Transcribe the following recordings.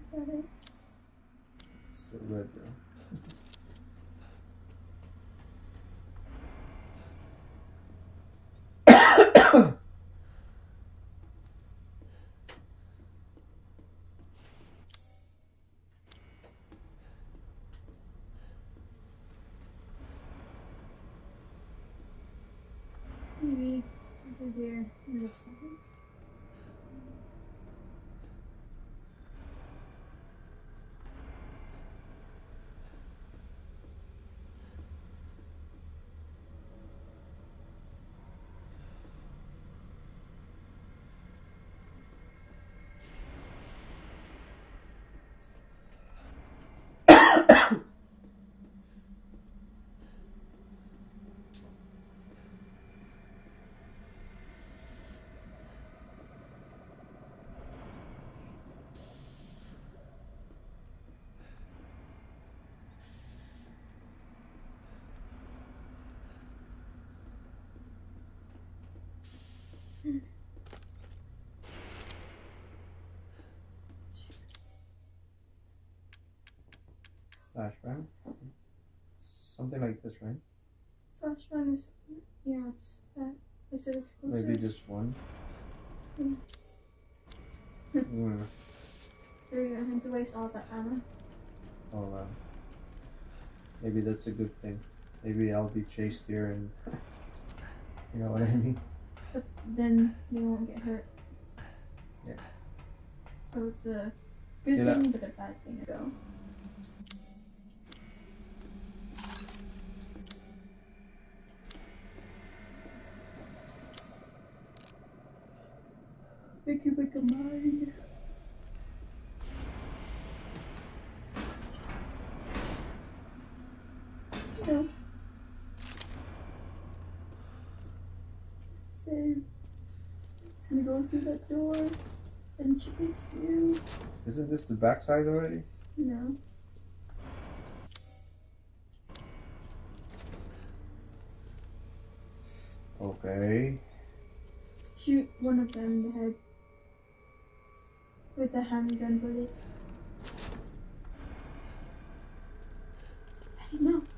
that it? It's still red though. Maybe over there in the second. Flashbang? Something like this, right? Flashbang is, yeah, it's that. Is it exclusive? Maybe just one. Mm. Mm. So you're gonna have to waste all that ammo. Oh wow. Maybe that's a good thing. Maybe I'll be chased here and you know what I mean? But then you won't get hurt. Yeah. So it's a good thing, but a bad thing to go. Make you make a mine. No. So, it's gonna go through that door and chase you. Isn't this the backside already? No. Okay. Shoot one of them in the head with a handgun bullet. I didn't know.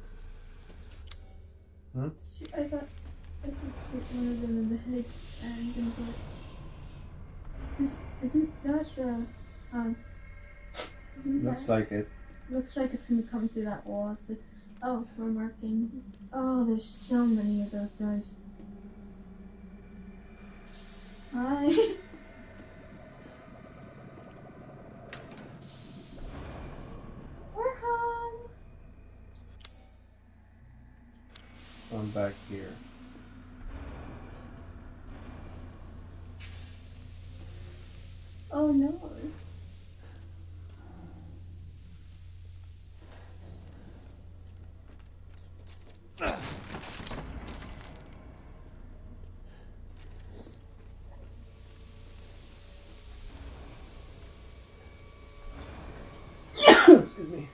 Huh? I thought I said shoot one of them in the head and then bullet. Isn't that the isn't Looks that, like it. looks like it's gonna come through that wall. It's like, oh, we're marking. Oh, there's so many of those guys. Hi. We're home. So I'm back here. Oh no. Excuse me.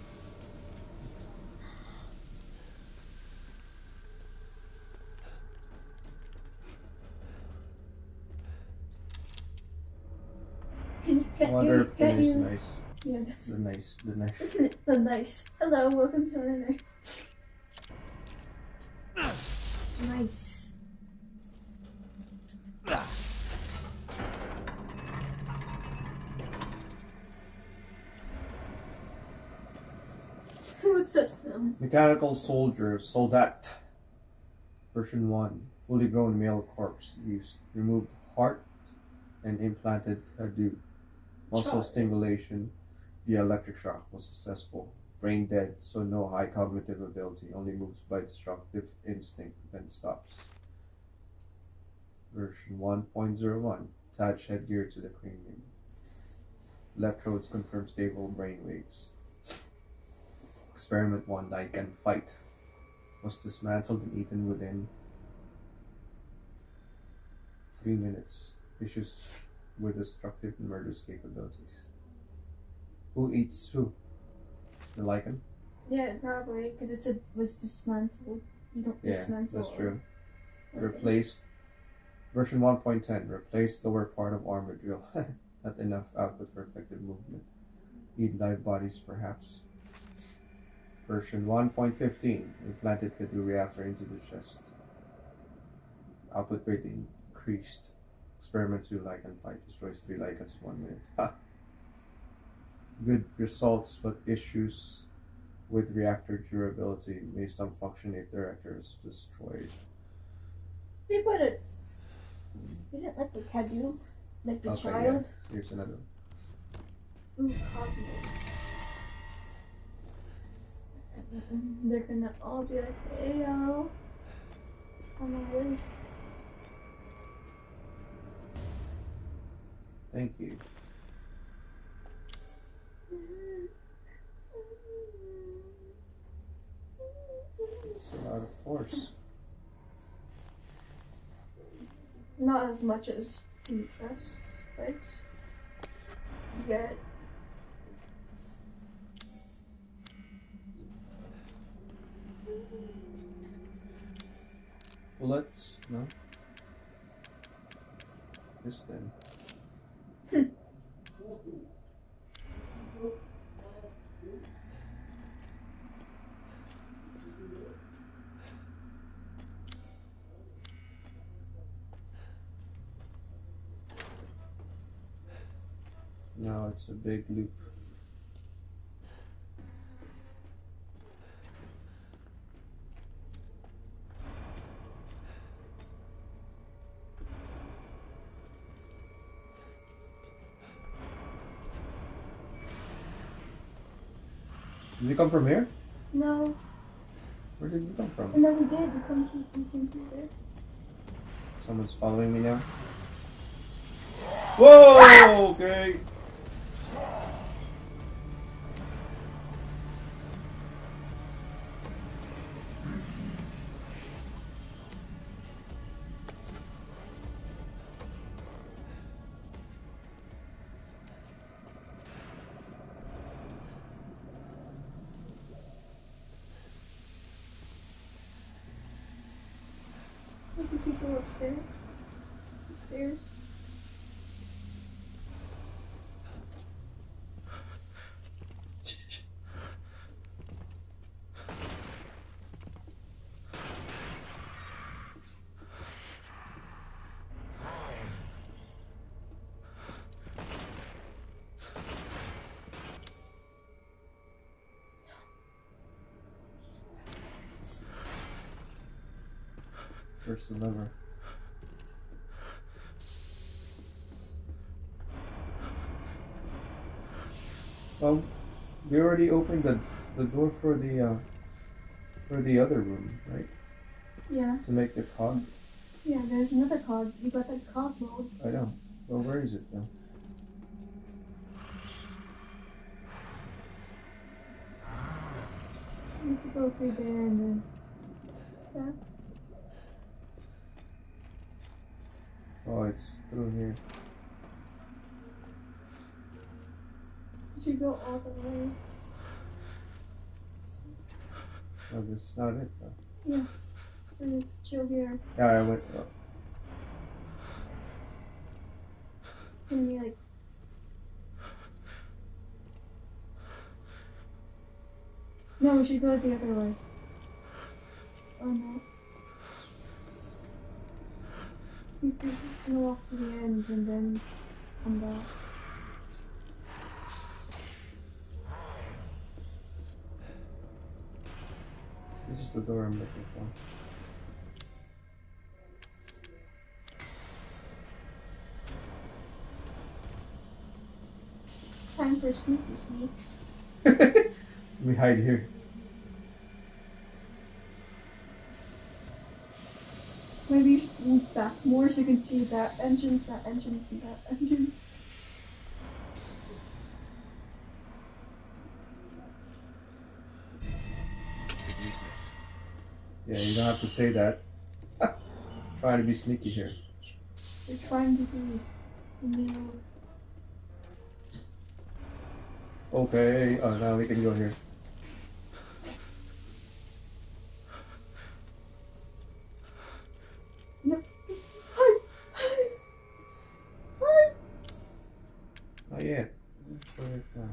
I wonder if Can there's you? nice. Yeah, that's The nice. the nice. Hello, welcome to another. Nice. What's that sound? Mechanical soldier, Soldat. Version 1. Fully grown male corpse used. Removed heart and implanted a do. Muscle Shock. stimulation via electric shock was successful. Brain dead, so no high cognitive ability. Only moves by destructive instinct, then stops. Version 1.01. Attach headgear to the cranium. Electrodes confirm stable brain waves. Experiment 1. Night and fight. Was dismantled and eaten within 3 minutes. Vicious with destructive and murderous capabilities. Who eats who? The lichen? Yeah, probably because was dismantled. You don't dismantle. That's true. Okay. Replaced. Version 1.10. Replaced lower part of armor drill. Not enough output for effective movement. Need live bodies, perhaps. Version 1.15. Implanted Kadu reactor into the chest. Output greatly increased. Experiment 2 Lycan flight. Destroys 3 Lycans in 1 minute. Ha! Good results, but issues with reactor durability. May stop functioning if the reactor is destroyed. They put it. Is it like the Kadu? Like the child? Yeah. Here's another one. Ooh, copy. They're gonna all be like, hey yo, I'm awake. Thank you. It's a lot of force. Not as much as in chest, right? Yet. Bullets? No. This then. Now it's a big loop. Did you come from here? No. Where did you come from? No, we did. We came through there. Someone's following me now. Whoa! Okay. Look, the people upstairs. The stairs. Where's the lever? Well, we already opened the door for the other room, right? Yeah. To make the cog. Yeah, there's another cog. You got that cog mode. I know. Well, where is it though? You have to go through there and then back. Oh, it's through here. You should go all the way. Oh, this is not it though. Yeah. So chill here. Yeah, I went up. And you like. No, we should go the other way. Oh no. He's just gonna walk to the end and then come back. This is the door I'm looking for. Time for sneaky sneaks. Let me hide here. Maybe you should move back more so you can see that entrance, and that entrance. Could use this. Yeah, you don't have to say that. Trying to be sneaky here. They're trying to be new. Okay. Oh, now we can go here. No. Hi. Where now?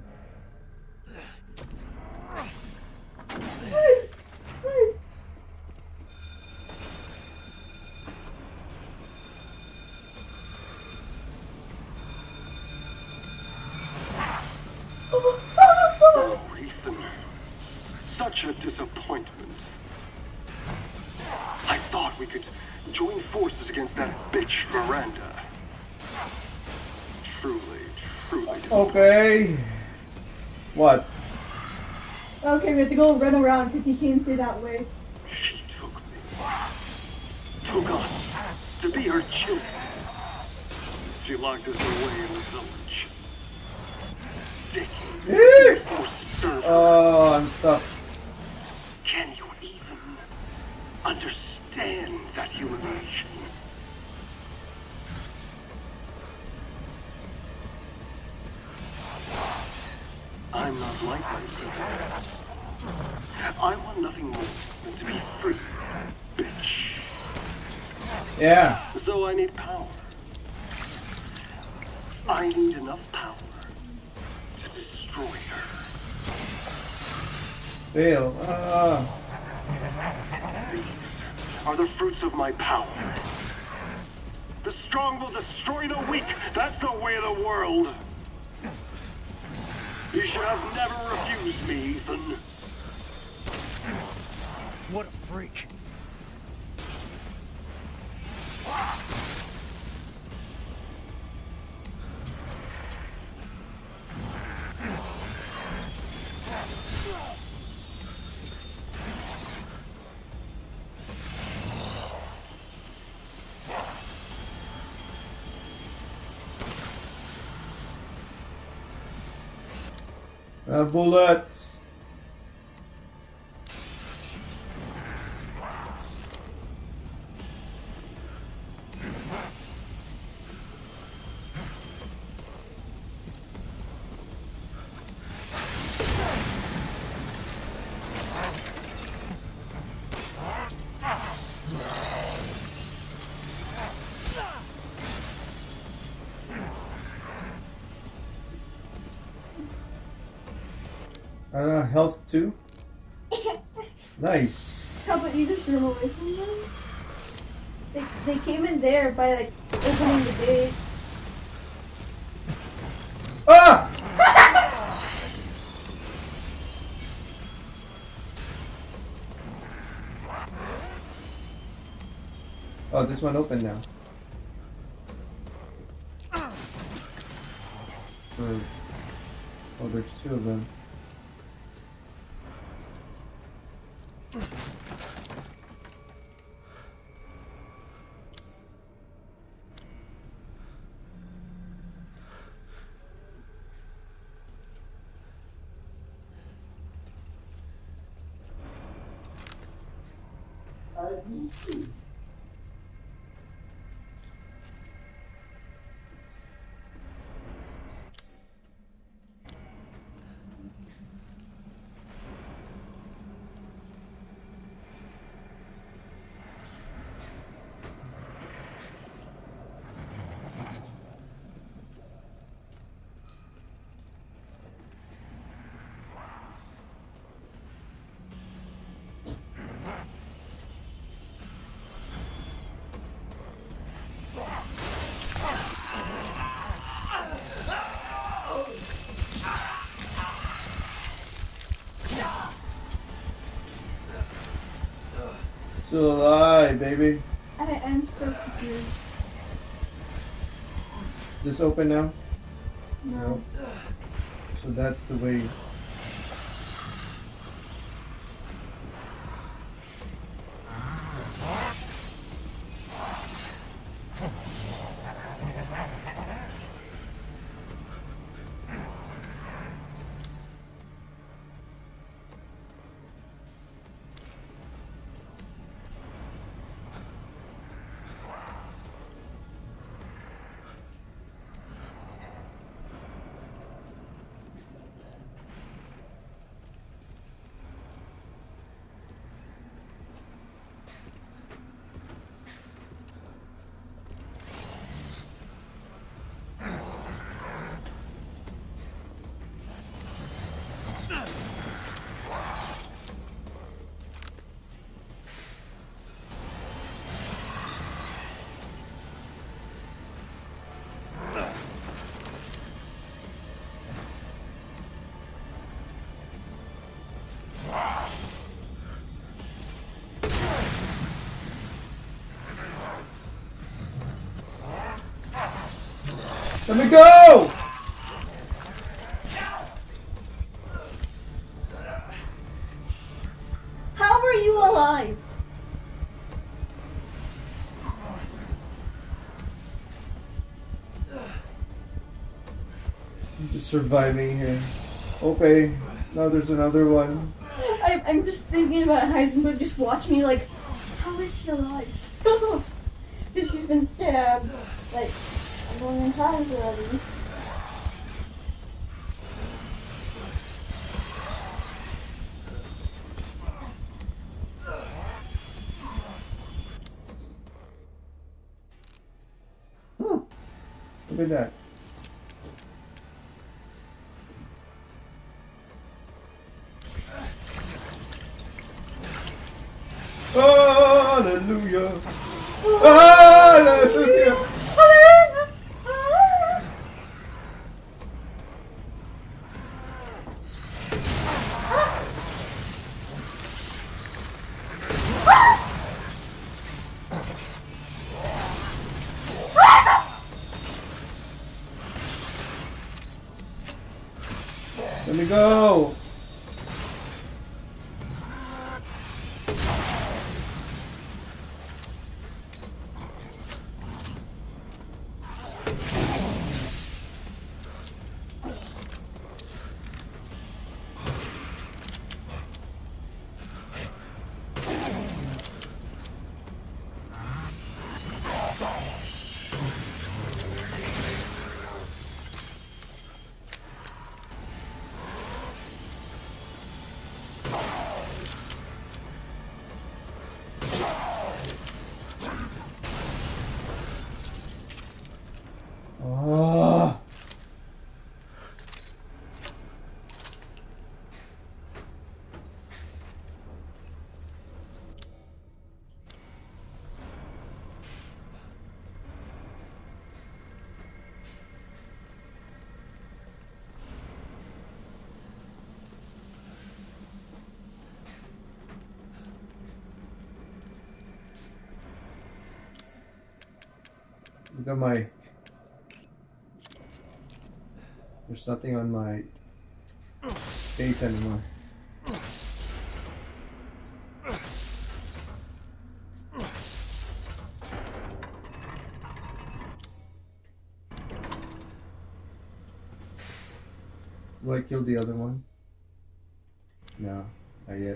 Oh, Ethan. Such a disappointment. I thought we could join forces against that bitch Miranda. Truly disappointed. Okay. What? Okay, we have to go run around because he came through that way. She took me. Took us to be her children. She locked us away in the village. Decades forced Sturm. Oh, I'm stuck. Can you even understand that humiliation? I'm not like my sister. I want nothing more than to be free, bitch. Yeah. So I need power. I need enough power to destroy her. Fail. These are the fruits of my power. The strong will destroy the weak. That's the way of the world. You should have never refused me, Ethan. What a freak. Bullets. Health 2. Nice. How about you just run away from them? They came in there by like opening the gates. Ah! Oh, this one open now. Oh, there's 2 of them. Still alive, baby. I am so confused. Is this open now? No. So that's the way. Let me go! How are you alive? I'm just surviving here. Okay, now there's another one. I'm just thinking about Heisenberg just watching me like, how is he alive? Because she's been stabbed like a million times already. Look at that. Hallelujah! Hallelujah! Let me go! Oh. Look at my... There's nothing on my face anymore. Will I kill the other one? No, not yet.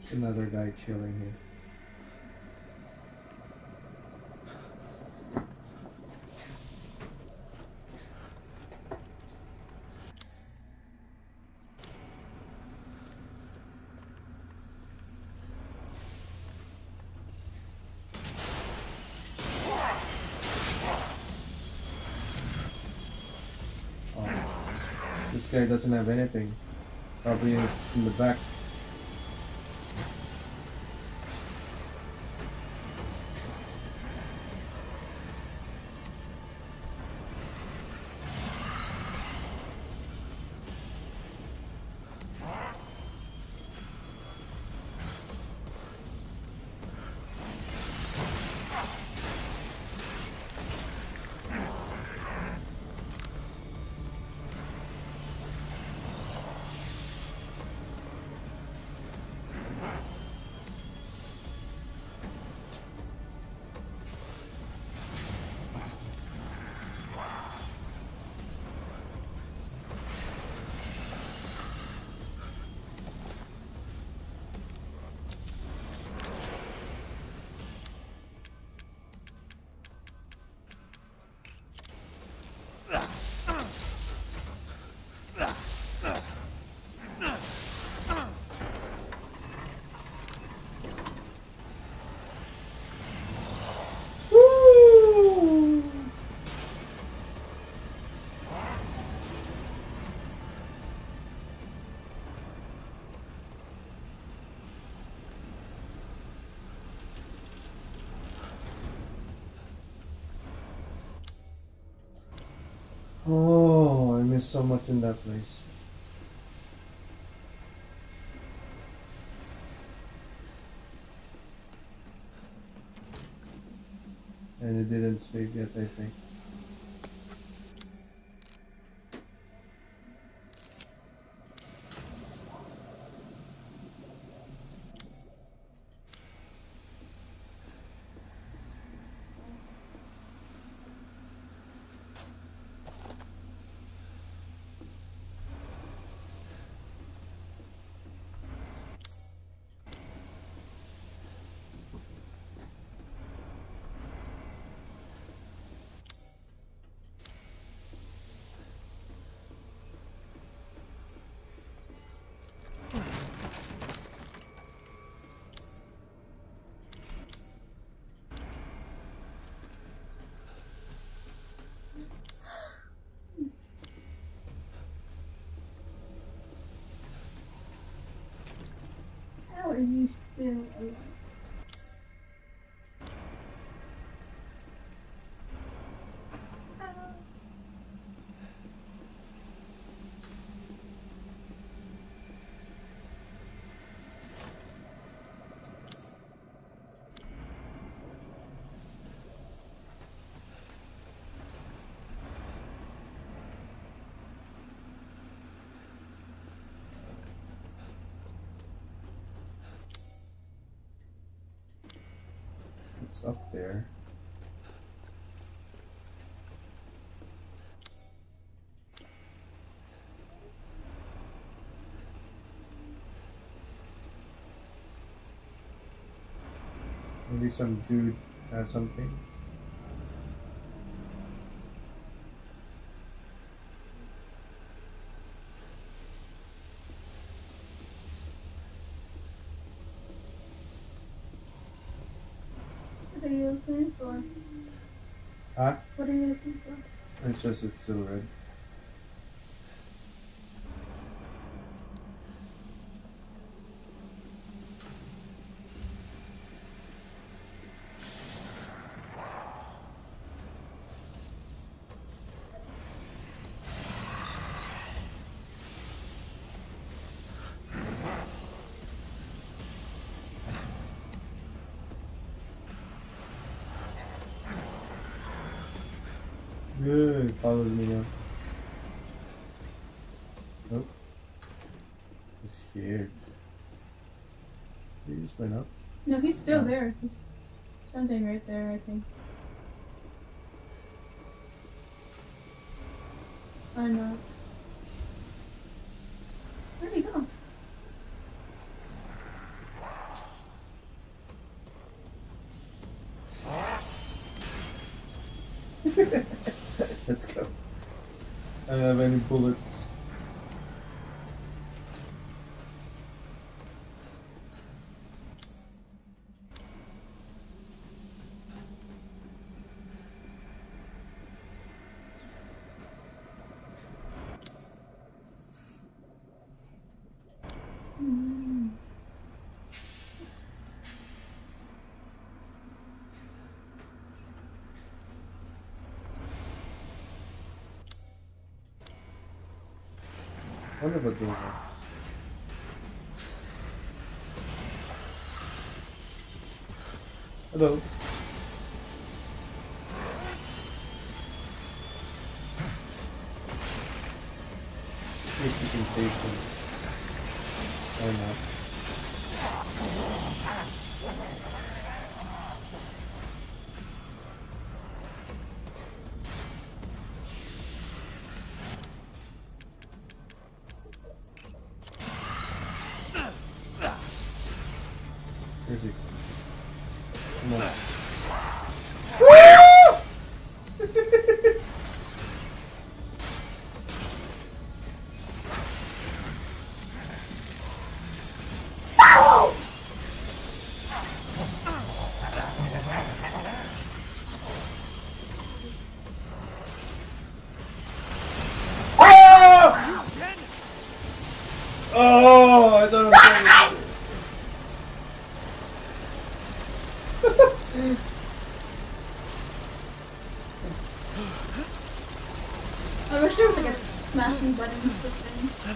There's another guy chilling here. This guy doesn't have anything. Probably is in the back. Oh, I missed so much in that place. And it didn't save yet, I think. How are you still alive? It's up there. Maybe some dude has something. What are you looking for? Huh? What are you looking for? It's just it's still red. Good, follows me now. Nope. He's scared. He just went up. No, he's still there. He's something right there, I think. I'm not. Where'd he go? I don't have any bullets. I wonder what those are. Hello. See if you can save them. Or not. Where's he? Come on. Oh, I thought it was I wish there was like a smashing button or something.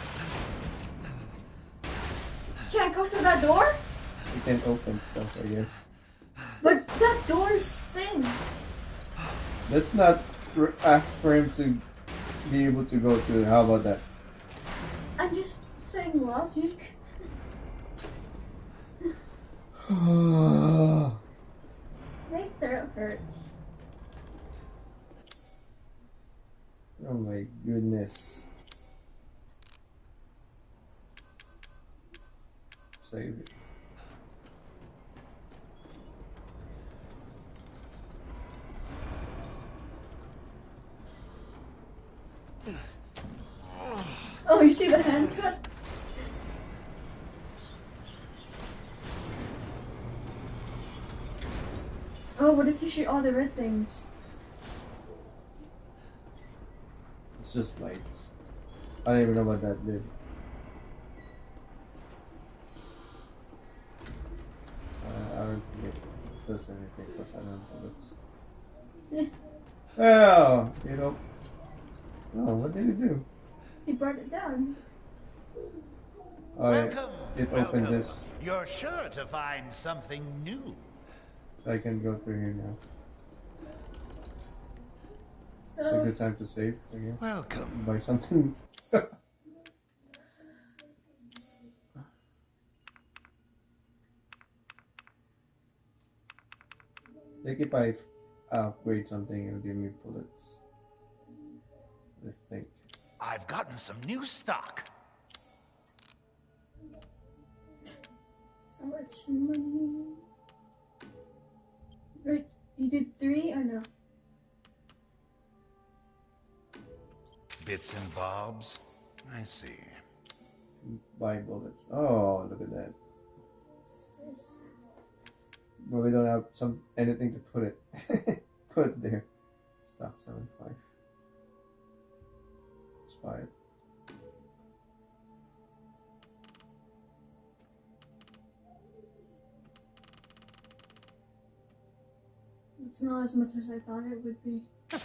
You can't go through that door? You can open stuff, I guess. But that door's thin. Let's not ask for him to be able to go through. How about that? I'm just saying logic. My throat hurts. Oh my goodness. Save it. Oh, you see the hand cut? Oh, what if you shoot all the red things? It's just lights. I don't even know what that did. I don't think it does anything because I don't know bullets. Oh, you know. Oh, what did it do? He brought it down. Oh, Welcome. it opened Welcome. this. You're sure to find something new. I can go through here now. So It's a good time to save again. Welcome. Buy something. Like if I upgrade something, it'll give me bullets. I think. I've gotten some new stock. So much money. Wait, you did 3 or no? Bits and bobs. I see. Buy bullets. Oh, look at that. But we don't have anything to put it. Put it there. Stock 75. Let's buy it. It's not as much as I thought it would be.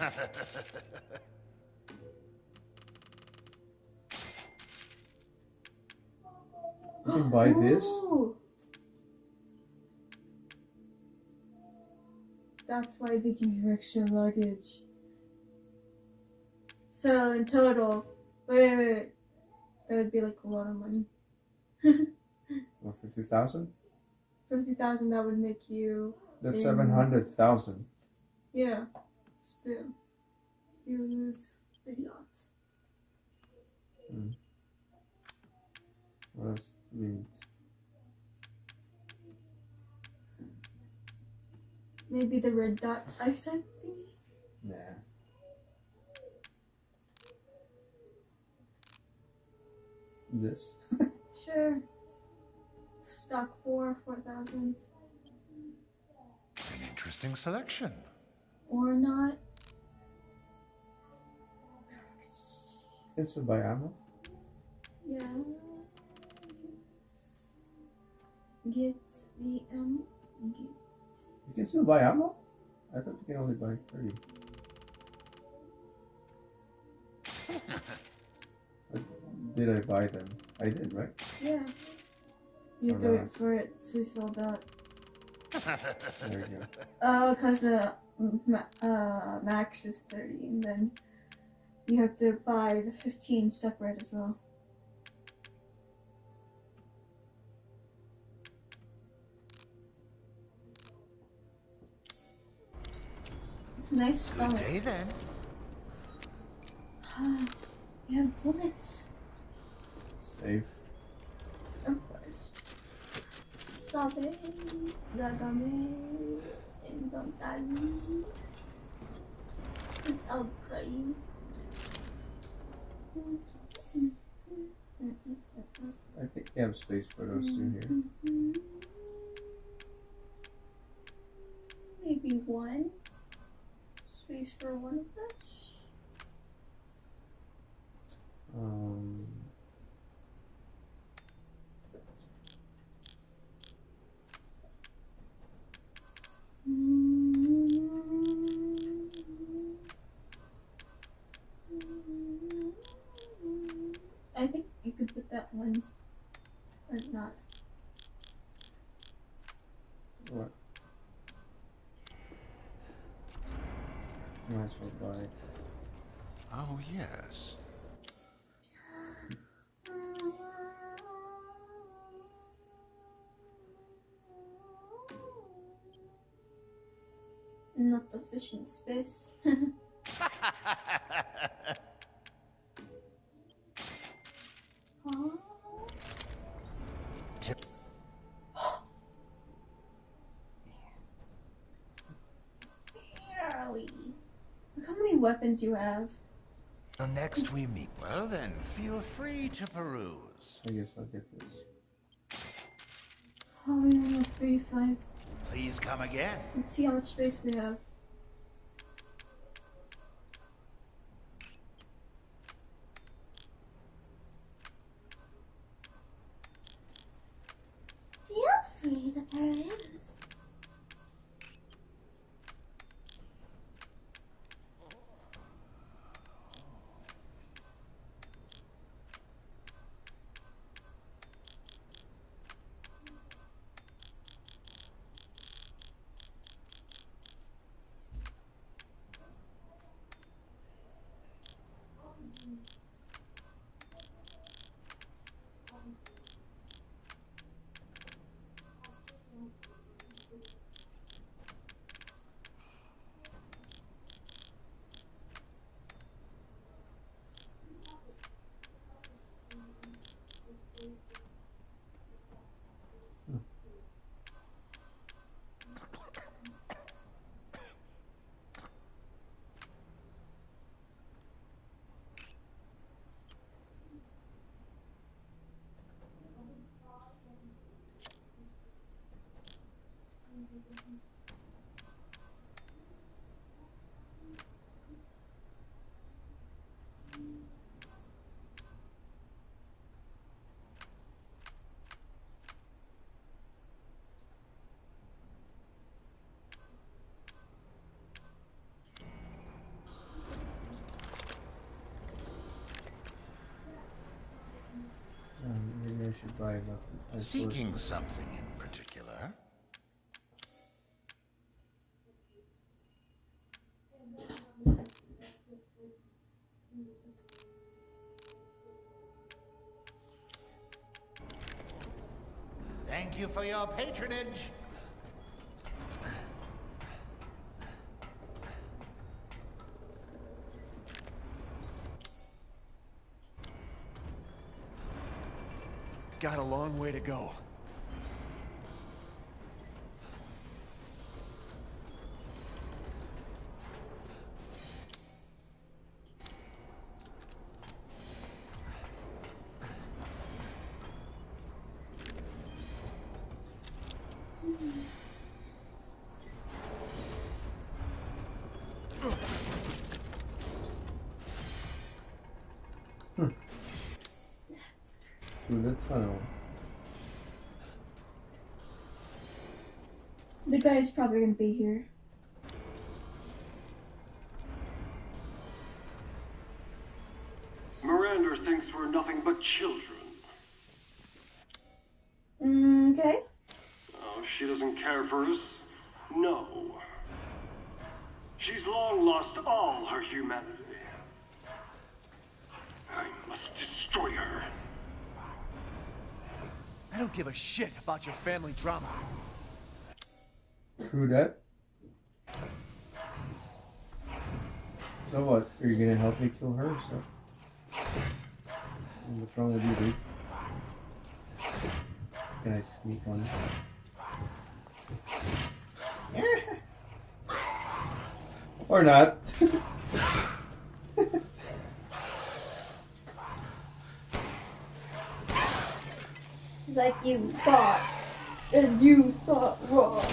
You can buy this? Ooh. That's why they give you extra luggage. So in total, wait. That would be like a lot of money. What, 50,000? 50,000, that would make you... That's 700,000. Yeah, still. You lose a lot. What else do we need? Maybe the red dots I sent thingy? Nah. This. Sure. Stock 4,000. An interesting selection. Or not. Can still buy ammo. Yeah. Get the get. You can still buy ammo? I thought you can only buy 30. Did I buy them? I did, right? Yeah. You have to Alright. wait for it to sold out. There you go. Oh, because the max is 30, and then you have to buy the 15 separate as well. Nice Good stomach. day then. You have bullets. Safe. Of course. Sabe, gagame, and don't die. Because I'll pray. I think you have space for those two here. Maybe one. Space for one of those. I think you could put that one or not. What? Might as well buy. Oh, yes. Not efficient space. Tip. Barely. Look how many weapons you have. Till next we meet. Well then, feel free to peruse. I guess I'll get this. Oh, we only have 35. Please come again. Let's see how much space we have. Feel free to peruse. Maybe I should buy enough. Seeking something in particular? Thank you for your patronage. Got a long way to go. through the tunnel. The guy's probably gonna be here. Miranda thinks we're nothing but children. Okay. Oh, she doesn't care for us? No. She's long lost all her humanity. I must destroy her. I don't give a shit about your family drama. True that. So what? Are you gonna help me kill her? So what's wrong with you, dude? Can I sneak on? Or not? It's like you thought, and you thought wrong.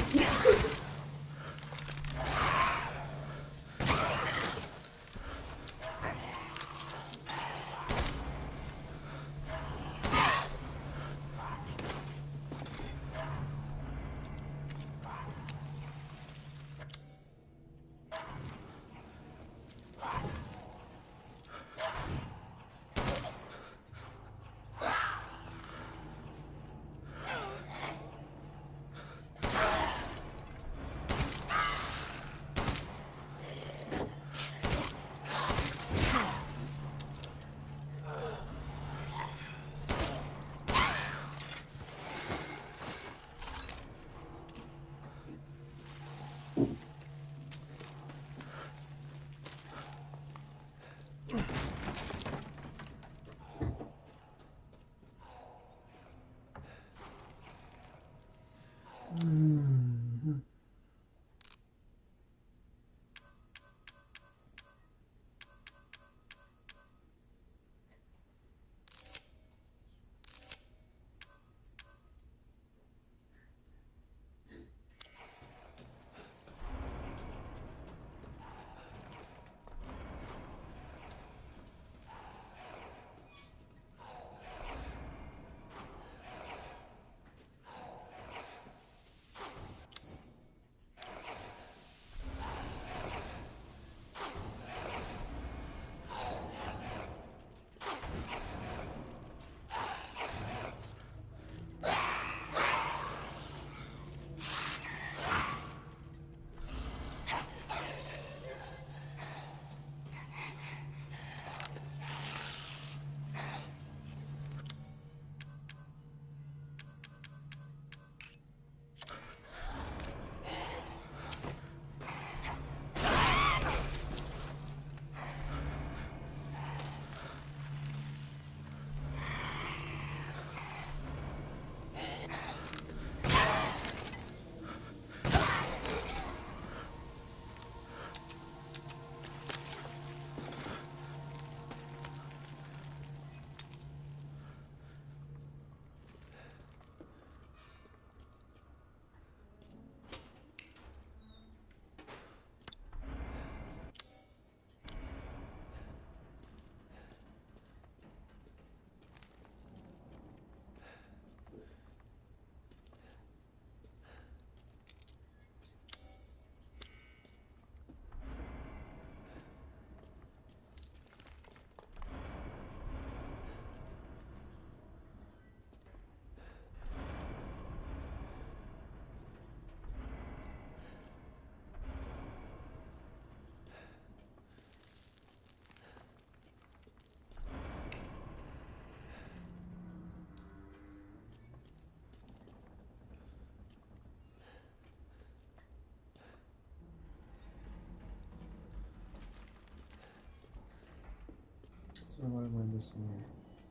So what am I missing here?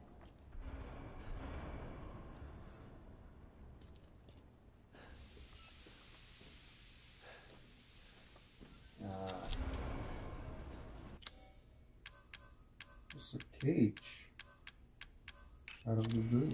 It's a cage out of the blue.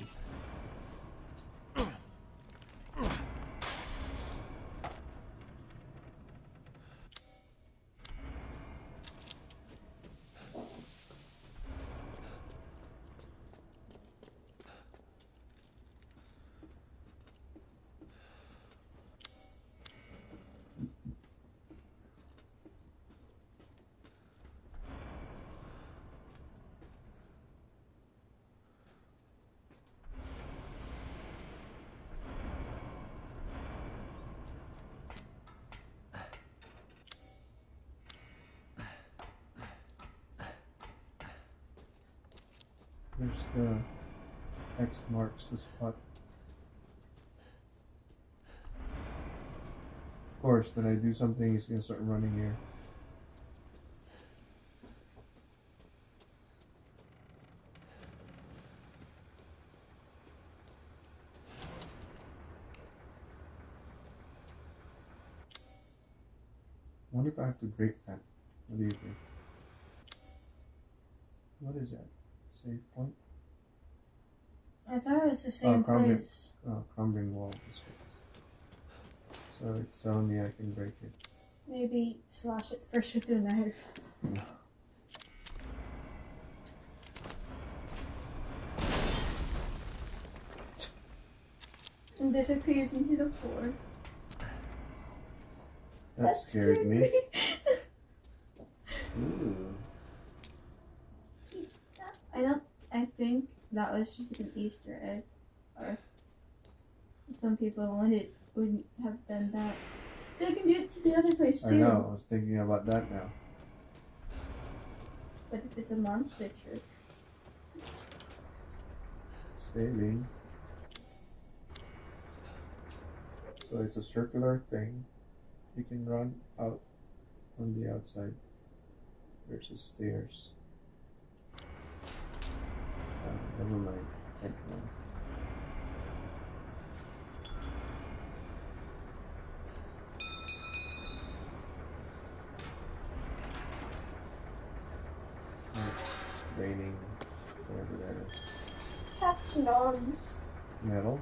There's the X marks the spot. Of course, when I do something, he's gonna start running here. I wonder if I have to break that. What do you think? What is that? Save point? I thought it was the same place. Crumbling wall. So it's telling me I can break it. Maybe slash it first with a knife. No. And disappears into the floor. That scared me. Ooh. I think that was just an Easter egg. Or some people wouldn't have done that. So you can do it to the other place too. I know, I was thinking about that now. But if it's a monster trick. Saving. So it's a circular thing. You can run out on the outside. There's the stairs. Never mind. Can't run. It's raining. Whatever that is. Cats and dogs. Metal.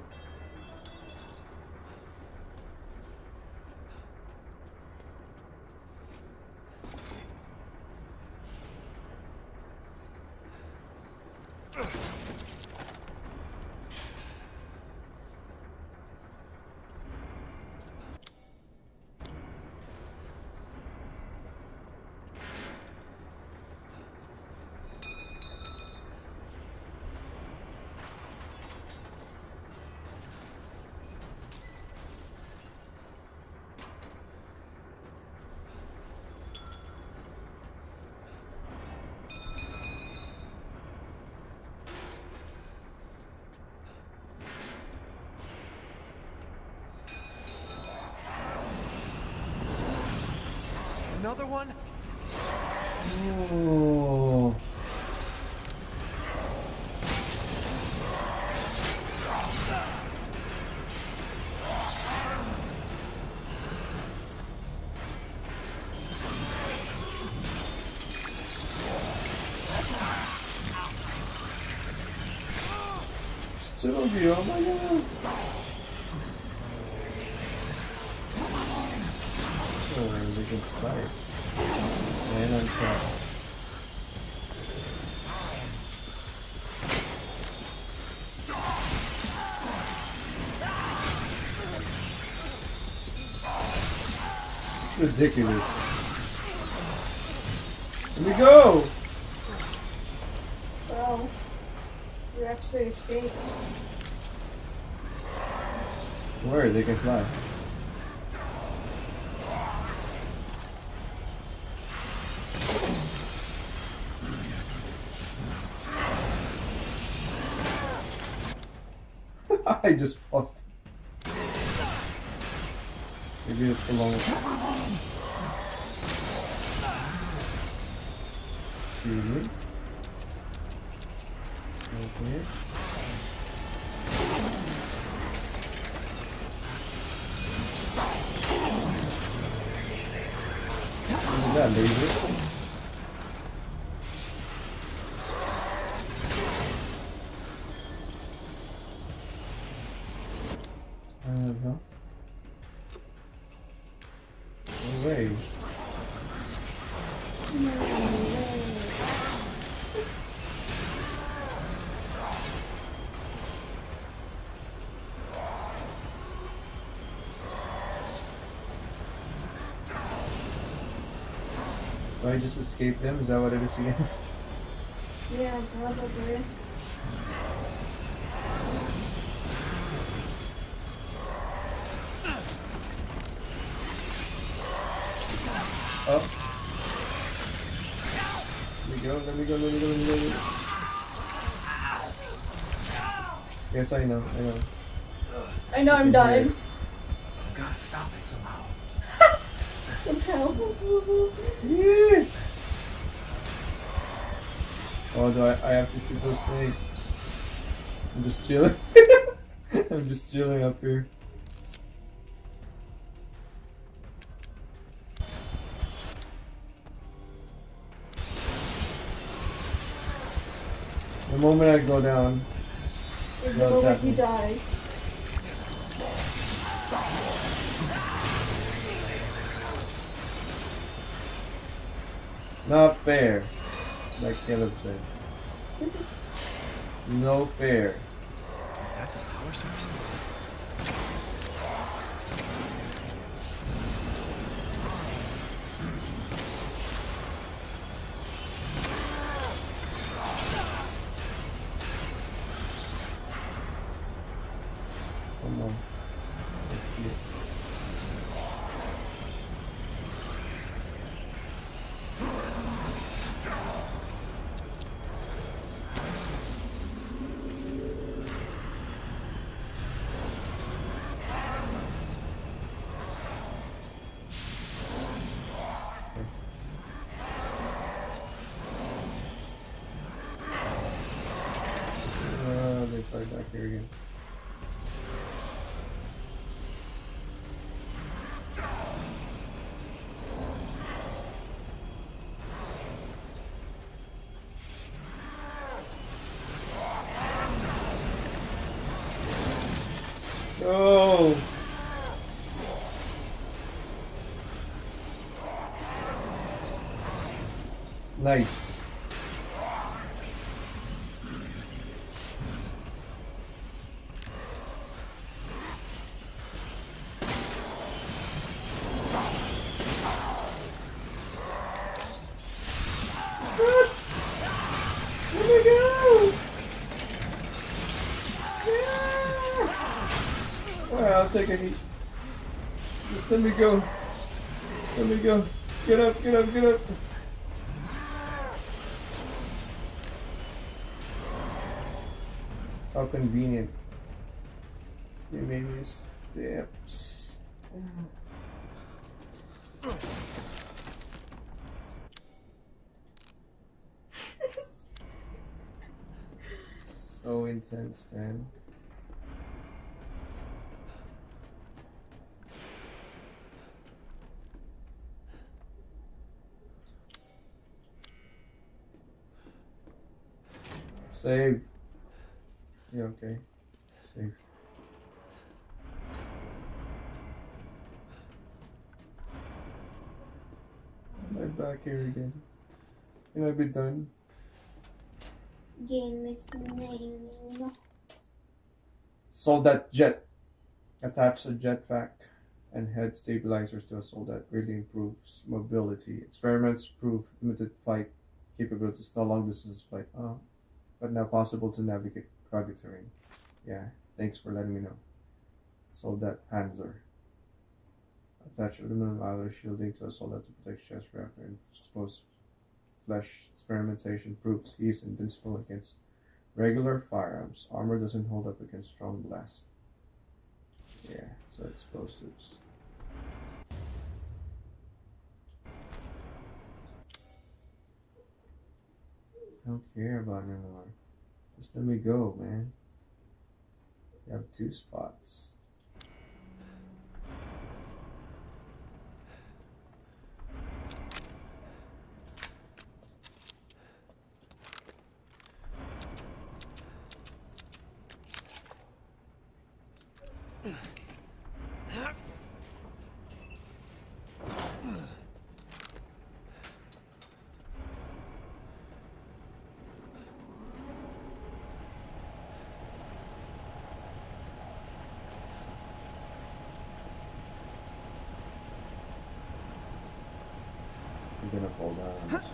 Another one? Oh. Still on you, oh my god. Oh, they can fly. And on top. It's ridiculous. Here we go! Well, you actually escaped. Where? They can fly. I just paused. Maybe it's the long one. Excuse me. Okay. Look at that laser. Health. No way. Do I just escape them? Is that what it is again? Yeah, probably. Oh. Let me go. Yes, I know, I know. I know I'm dying. I've got to stop it somehow. Somehow. Yeah. Oh, do I have to shoot those snakes? I'm just chilling. I'm just chilling up here. The moment I go down, Is the moment you die. not fair, like Caleb said. No fair. Is that the power source? Come on. Let's see it. They fight back here again. Oh! Nice. Let me go! Alright, I'll take a heat. Just let me go. Let me go. Get up, get up, get up. How convenient. They made me steps. So intense, man. Save. Yeah, okay. Save. I'm back here again. Can I be done? Game is name. Soldat Jet. Attach a jetpack and head stabilizers to a soldat. Really improves mobility. Experiments prove limited flight capabilities. No long distance flight. But now possible to navigate rugged terrain. Yeah, thanks for letting me know. Soldat Panzer. Attach aluminum alloy shielding to a soldat to protect chest reactor and exposed flesh. Experimentation proves he is invincible against regular firearms. Armor doesn't hold up against strong blast. Yeah, so explosives. I don't care about anymore. Just let me go, man. You have 2 spots. I'm gonna fall down.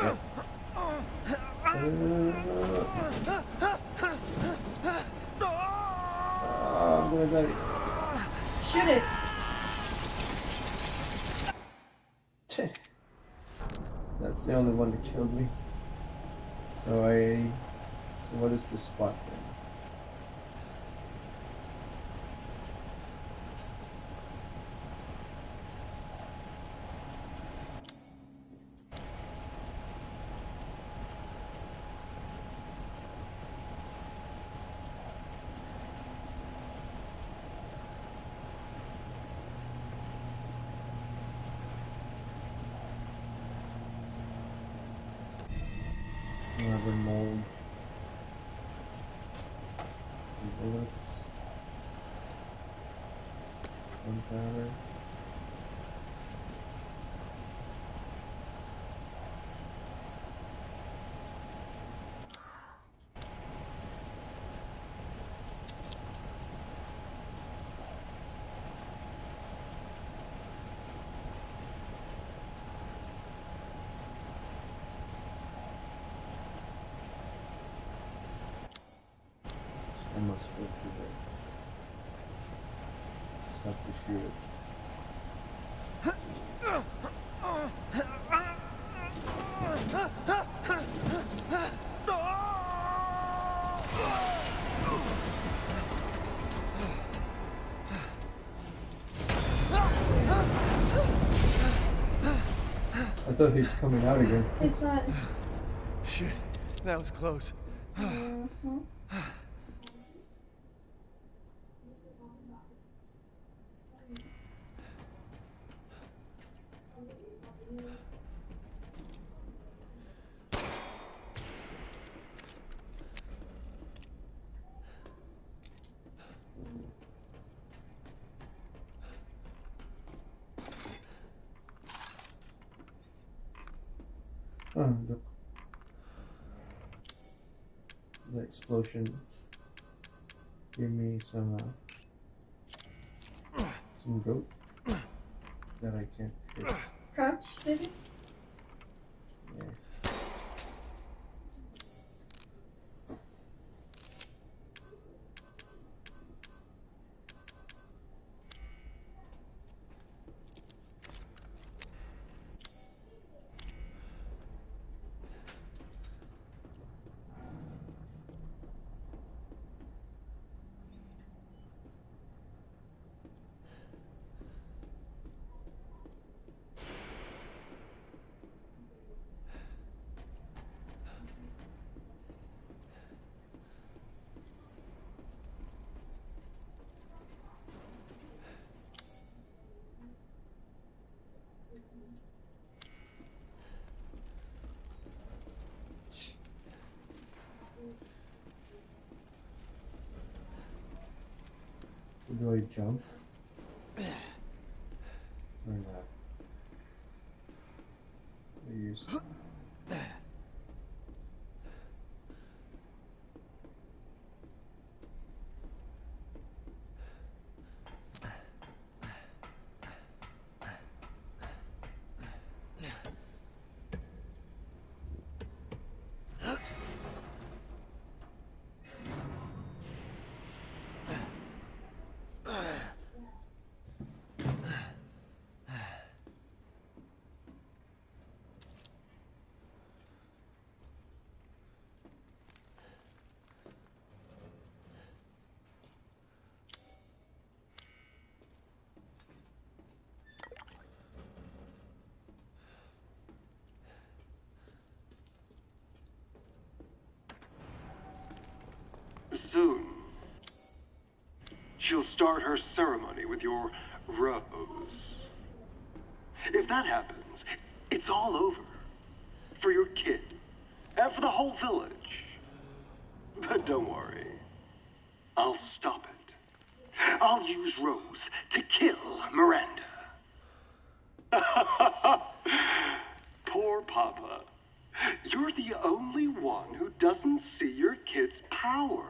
I'm gonna die. Shoot it. That's the only one that killed me. So what is the spot then? Another mold. Bullets. Gunpowder. I must go through there. Just have to shoot it. I thought he was coming out again. I thought. Shit, that was close. Oh, look. The explosion. Give me some goat that I can't fix. Crouch, maybe? Yeah. Do I jump? Or not? I use. Soon, she'll start her ceremony with your rose. If that happens, it's all over. For your kid, and for the whole village. But don't worry, I'll stop it. I'll use Rose to kill Miranda. Poor Papa. You're the only one who doesn't see your kid's power.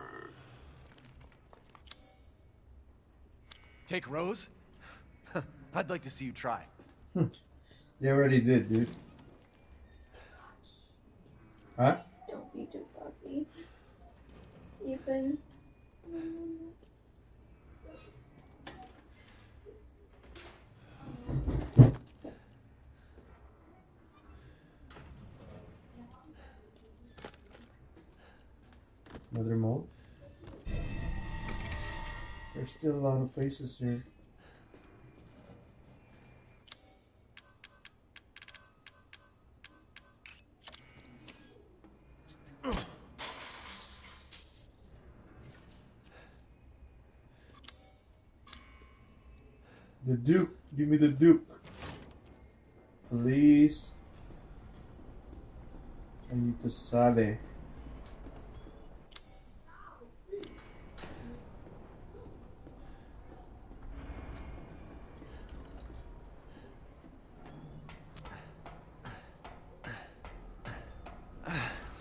Take Rose? I'd like to see you try. They already did, dude. Huh? Don't be too cocky. Ethan. Another mold. There's still a lot of places here. The Duke, give me the Duke. Please. I need to sabe.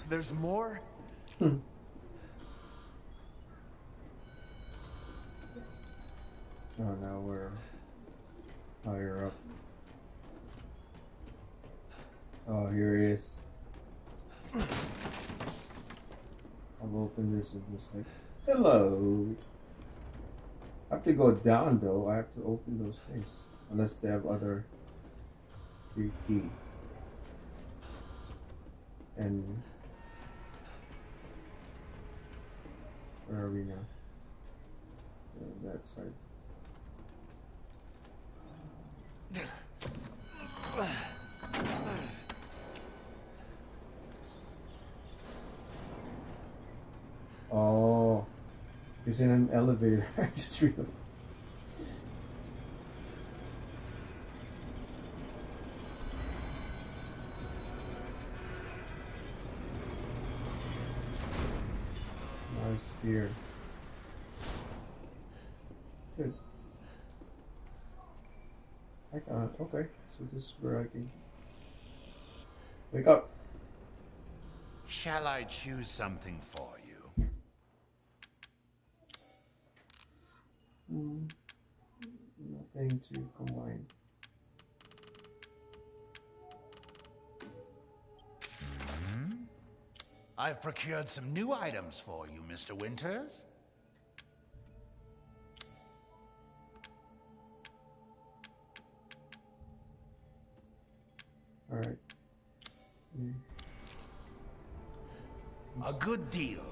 There's more? Oh, now we're higher up. Oh, here he is. I've opened this and just like, hello. I have to go down though. I have to open those things. Unless they have other free key. And where are we now? That side. Oh, it's in an elevator. I just realized. Nice here. Good. I got it. Okay, so this is where I can wake up. Shall I choose something for you? Nothing to combine. I've procured some new items for you, Mr. Winters. All right. A good deal,